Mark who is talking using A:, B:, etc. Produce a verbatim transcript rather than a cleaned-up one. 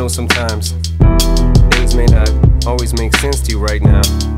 A: know sometimes things may not always make sense to you right now.